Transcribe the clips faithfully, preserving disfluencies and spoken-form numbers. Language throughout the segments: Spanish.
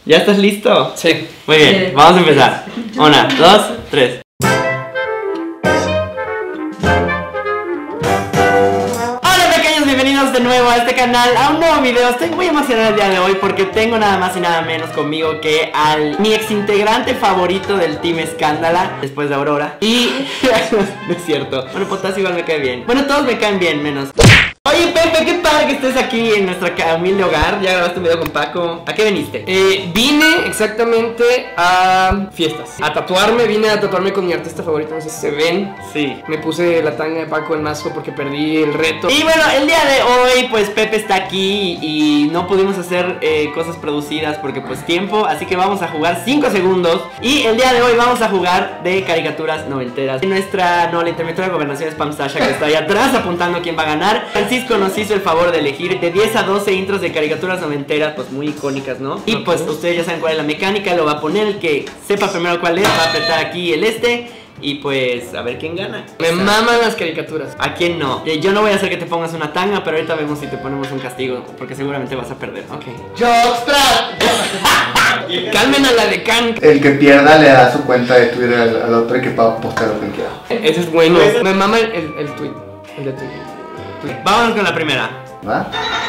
¿Ya estás listo? Sí. Muy bien, vamos a empezar. Una, dos, tres. Hola pequeños, bienvenidos de nuevo a este canal, a un nuevo video. Estoy muy emocionado el día de hoy porque tengo nada más y nada menos conmigo que al mi ex integrante favorito del Team Escándala, después de Aurora. Y... no es cierto. Bueno, Potasio igual me cae bien. Bueno, todos me caen bien, menos... Oye Pepe, qué padre que estés aquí en nuestro humilde hogar. Ya grabaste un video con Paco. ¿A qué viniste? Eh, vine exactamente a fiestas. A tatuarme, vine a tatuarme con mi artista favorito. No sé si se ven. Sí. Me puse la tanga de Paco en Mazo porque perdí el reto. Y bueno, el día de hoy pues Pepe está aquí y no pudimos hacer eh, cosas producidas porque pues tiempo. Así que vamos a jugar cinco segundos. Y el día de hoy vamos a jugar de caricaturas noventeras. Nuestra, no, la interventora de gobernación es Pam Sasha, que está ahí atrás apuntando quién va a ganar. Francisco nos hizo el favor de elegir de diez a doce intros de caricaturas noventeras, pues muy icónicas, ¿no? Y pues ustedes ya saben cuál es la mecánica, lo va a poner, el que sepa primero cuál es, va a apretar aquí el este y pues a ver quién gana. Me o sea, maman las caricaturas. ¿A quién no? Yo no voy a hacer que te pongas una tanga, pero ahorita vemos si te ponemos un castigo, porque seguramente vas a perder. Ok. Calmen a la de Can. El que pierda le da su cuenta de Twitter al, al otro y que pueda postear lo que quiera. Ese es bueno. Me mama el, el, el tweet. El de tweet. Vámonos con la primera. ¿Va?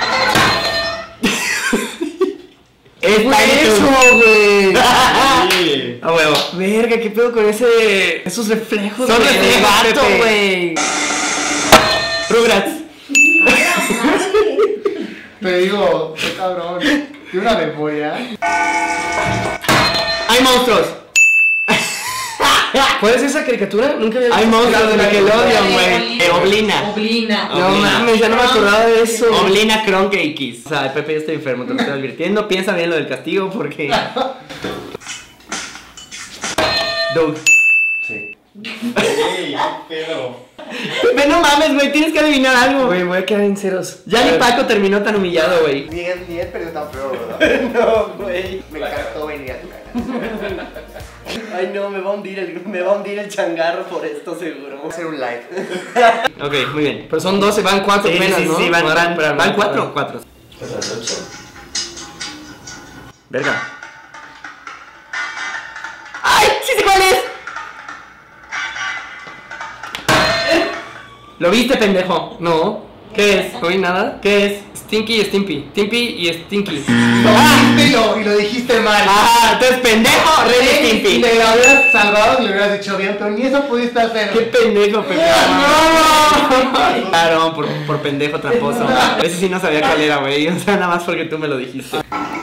¡Es eso, güey! A huevo. Verga, ¿qué pedo con ese... esos reflejos? Son reflejos, güey. Rugrats. Te digo, qué cabrón. Tiene una memoria. ¡Hay monstruos! ¿Cuál es esa caricatura? Nunca había visto. Hay monstruos de Nickelodeon, güey. Eh, Oblina. Oblina. No mames, ya no me acordaba de eso. Oblina, Kronk X. O sea, Pepe, yo estoy enfermo, te lo estoy advirtiendo. Piensa bien lo del castigo porque... Doug. Sí. Ey, pero... Pepe, no mames, güey, tienes que adivinar algo. Güey, voy a quedar en ceros. Ya ni Paco terminó tan humillado, güey. Ni él, ni él perdió tan feo, ¿verdad? No, güey. Me encantó venir a tu canal. Ay, no, me va a hundir el, me va a hundir el changarro por esto, seguro. Vamos a hacer un live. Ok, muy bien. Pero son doce, van cuatro Sí, apenas, sí, ¿no? sí, van, Ahora, van, espérame, van espérame. cuatro, cuatro. Verga. ¡Ay! ¡Sí sé cuál es! ¿Lo viste, pendejo? No. ¿Qué es? ¿No vi nada? ¿Qué es? Stinky y Stimpy. Stimpy y Stinky. Lo dijiste yo y lo dijiste mal. Ah, entonces pendejo, Ren y Si Stimpy. le hubieras salvado, le hubieras dicho bien, pero ni eso pudiste hacer. ¡Qué pendejo, Pepe! ¡No! Claro, por, por pendejo tramposo. Ese sí no sabía cuál era, güey. O sea, nada más porque tú me lo dijiste.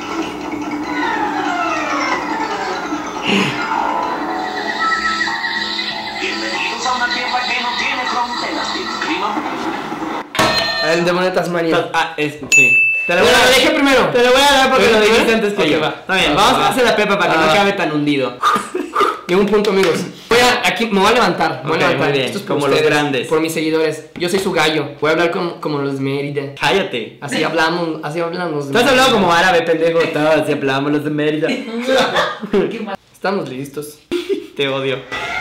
Bienvenidos a una tierra que no tiene fronteras, tiene clima. El demonio de Tasmania. Ah, es, sí. Te lo Bueno, voy a lo dejé primero. Te lo voy a dar porque ¿Pero lo dijiste primero? antes que Ok, yo. va. Está bien, Va, vamos va. a hacer la Pepa para que Ah. no acabe tan hundido. Y un punto, amigos. Voy a, aquí me voy a levantar. Me voy Ok, a levantar. muy bien, Esto es por como los ustedes, grandes. Por mis seguidores. Yo soy su gallo. Voy a hablar como, como los de Mérida. Cállate. Así hablamos, así hablamos. Tú has hablado como árabe, pendejo. Todos si hablamos los de Mérida. Estamos listos. Te odio.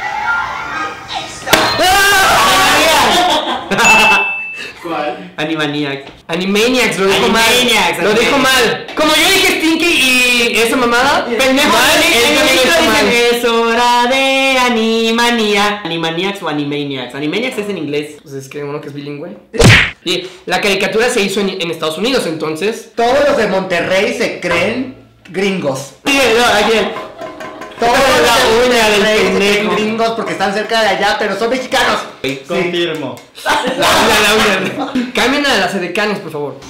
¿Cuál? Animaniacs. Animaniacs, lo dijo mal. Animaniacs, Lo dijo Animaniacs. mal. Como yo dije Stinky y esa mamada, pendejo. Mal, él el también lo intro dijo mal. dicen es hora de Animania. Animaniacs o Animaniacs. Animaniacs es en inglés. Pues es que uno que es bilingüe. Y la caricatura se hizo en, en Estados Unidos, entonces. Todos los de Monterrey se creen gringos. Sí, no, aquí. Todos La los de uña del Monterrey se creen pendejo. gringos porque están cerca de allá, pero son mexicanos. Confirmo. La uña, la uña. Cambien a las edecanes, por favor.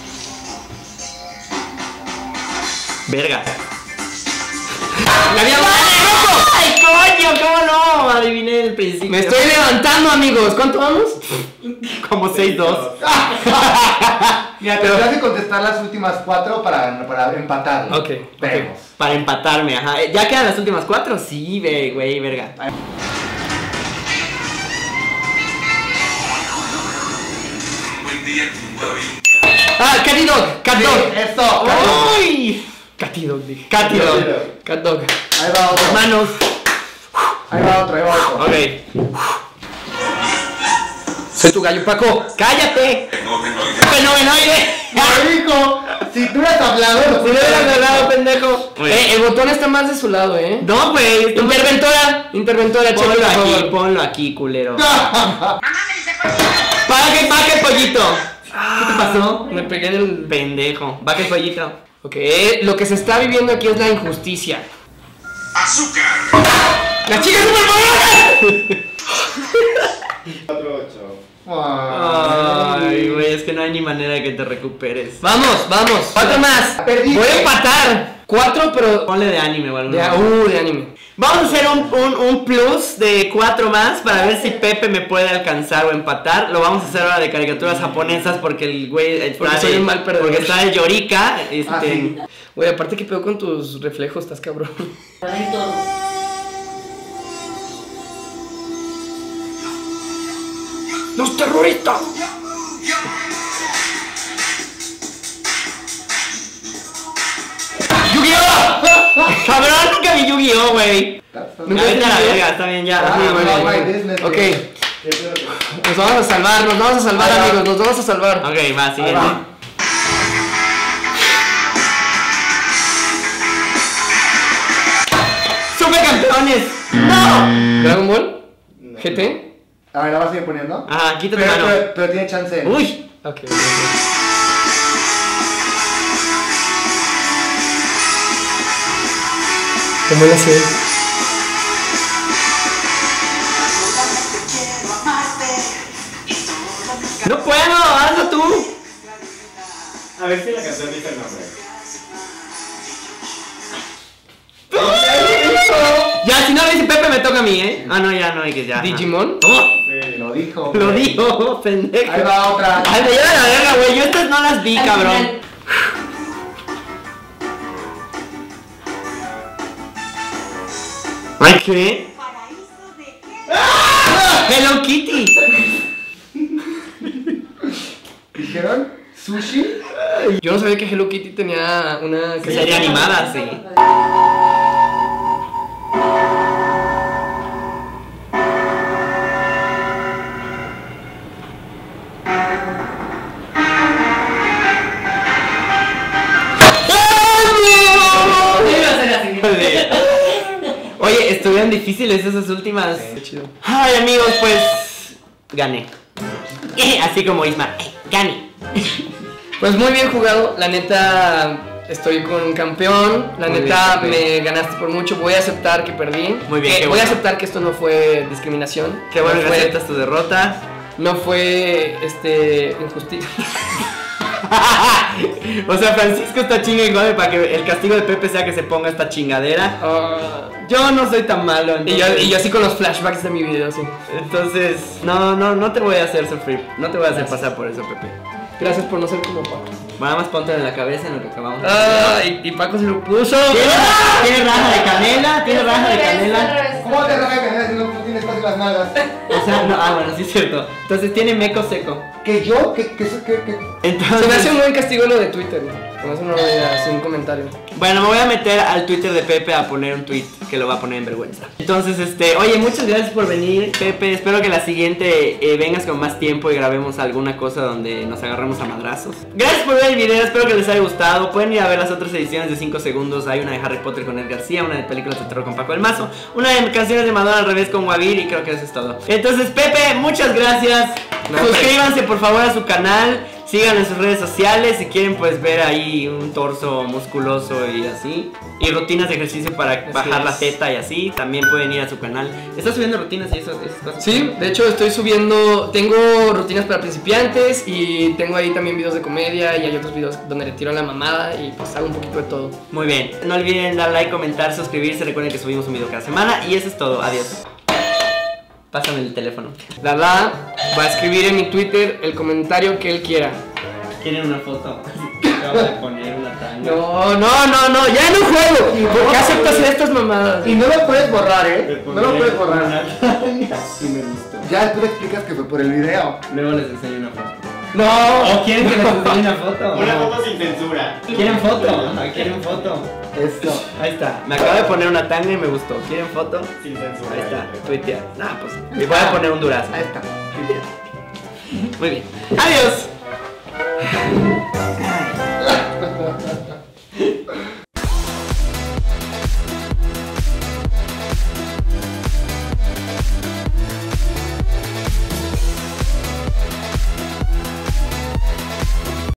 Verga. La había- ¡Ay, coño! ¿Cómo no? Adiviné el principio. Me estoy levantando, amigos. ¿Cuánto vamos? como seis dos. Mira, te voy a contestar las últimas cuatro para, para empatar. Ok, Veremos. Para empatarme, ajá. ¿Ya quedan las últimas cuatro? Sí, ve, güey, verga. Ah, Catty Dog. Cat Sí, Dog. eso. ¡Uy! Catty Dog, dije. Katy Dog. Cat Dog. Ahí va otro. Hermanos. Ahí va otro, ahí va otro. Ok. Soy tu gallo, Paco. ¡Cállate! ¡Fenomenoide! Me dijo, si tú hubieras hablado, lo Si no hubieras hablado, pendejo. Muy Eh, bien. el botón está más de su lado, eh. No, güey. Interventora, interventora, Ponlo cheque, por aquí, favor. ponlo aquí, culero. Baja, baja el pollito. ¿Qué te pasó? Me pegué en el... Pendejo. Baja el pollito. Ok, eh, lo que se está viviendo aquí es la injusticia. Azúcar. ¡La chica superpoderosa! cuatro ocho. Ay, güey, es que no hay ni manera de que te recuperes. Vamos, vamos. Cuatro más. Perdiste. Voy a empatar. Cuatro, pero... Ponle de anime o algo. De, uh, de anime. Vamos a hacer un, un, un plus de cuatro más para ver si Pepe me puede alcanzar o empatar. Lo vamos a hacer ahora de caricaturas japonesas porque el güey está Porque soy de, un mal perdedor. porque está de Yorika. Este, Ah, sí. Güey, aparte que pedo con tus reflejos, estás cabrón. ¡Los terroristas! ¡Yu-Gi-Oh! Cabrón, nunca vi Yu-Gi-Oh, güey. Nunca Ya, vete a la vi Yu-Gi-Oh. verga, está bien, ya. Ah, Sí, no, bueno. no, my business, Ok, güey. nos vamos a salvar, nos vamos a salvar, Ahí va. amigos, nos vamos a salvar. Ok, va, Ahí siguiente. va. ¡Supercampeones! ¡No! ¿Dragon Ball? ¿G T? A ver, ¿la vas a seguir poniendo? Ajá, quítate Pero, mano. pero, pero tiene chance. Uy. Ok, ok, ¿cómo lo sé? ¡No puedo! ¡Hazlo tú! A ver si la canción dice el nombre. Ya, si no lo dice Pepe, me toca a mí, ¿eh? Ah, no, ya no hay que ya. ¿Digimon? ¿Cómo? Sí. Lo dijo. Lo güey. dijo, pendejo. Ahí va otra. Ay, me lleva la verga, güey. Yo estas no las vi, Al cabrón. final. ¿Ay, qué? Hello Kitty. ¿Dijeron? ¿Sushi? Yo no sabía que Hello Kitty tenía una... Que sería animada, sí. Iba a ser así. Oye, estuvieron difíciles esas últimas. Qué chido. Ay, amigos, pues gané. Eh, Así como Isma, eh, gané. Pues muy bien jugado, la neta estoy con un campeón, la Muy neta bien, Pepe. me ganaste por mucho, voy a aceptar que perdí. Muy bien, Que qué voy a bueno. aceptar que esto no fue discriminación. Qué bueno no que fue, aceptas tu derrota. no fue este injusticia. O sea, Francisco está chinga y jode para que el castigo de Pepe sea que se ponga esta chingadera. Ah, Yo no soy tan malo, y, entonces, yo, y yo así con los flashbacks de mi video, sí. entonces no, no, no te voy a hacer sufrir. No te voy a hacer pasar por eso, Pepe. Gracias por no ser como Paco. Nada más ponte en la cabeza en lo que acabamos de Ah, hacer. y, y Paco se lo puso. ¿Tiene, tiene raja de canela? ¿Tiene raja de canela? ¿Cómo te raja de canela si no no tienes espacio en las nalgas? O sea, no, ah, bueno, sí es cierto. Entonces tiene meco seco. ¿Que yo? ¿Que, que, que, que? Entonces, Se me hace un buen castigo lo de Twitter, ¿no? Se me hace una buena idea, sin un comentario. bueno, me voy a meter al Twitter de Pepe a poner un tweet que lo va a poner en vergüenza. Entonces, este, oye, muchas gracias por venir, Pepe. Espero que la siguiente eh, vengas con más tiempo y grabemos alguna cosa donde nos agarremos a madrazos. Gracias por ver el video, espero que les haya gustado. Pueden ir a ver las otras ediciones de cinco segundos. Hay una de Harry Potter con Ed García, una de películas de terror con Paco del Mazo, una de canciones de Madonna al revés con Guavir y creo que eso es todo. Entonces, Pepe, muchas gracias. No, Suscríbanse por favor a su canal. Síganlo en sus redes sociales si quieren pues ver ahí un torso musculoso y así. Y rutinas de ejercicio para Así bajar la es. teta y así. También pueden ir a su canal. ¿Estás subiendo rutinas y eso- esas cosas? Sí, de hecho estoy subiendo, tengo rutinas para principiantes y tengo ahí también videos de comedia y hay otros videos donde le tiro a la mamada y pues hago un poquito de todo. Muy bien. No olviden dar like, comentar, suscribirse. Recuerden que subimos un video cada semana. Y eso es todo. Adiós. Pásame el teléfono. Lala va a escribir en mi Twitter el comentario que él quiera. ¿Quieren una foto? Acabo de poner una tanga. No, no, no, no, ya no juego. ¿Por qué aceptas estas mamadas? Y no lo puedes borrar, Le ¿eh? No pondré lo puedes borrar. una tanga. Sí me gustó. Ya tú le explicas que fue por el video. Luego les enseño una foto. No. ¿O quieren que les enseñe una foto? Una foto sin censura. ¿Quieren foto? Ajá, ¿quieren foto? Esto. Ahí está. Me acabo de poner una tanga y me gustó. ¿Quieren foto? Sin censura. Ahí está. Tuitear. Nah, pues le voy a poner un durazno. Ahí está. Muy bien. Adiós.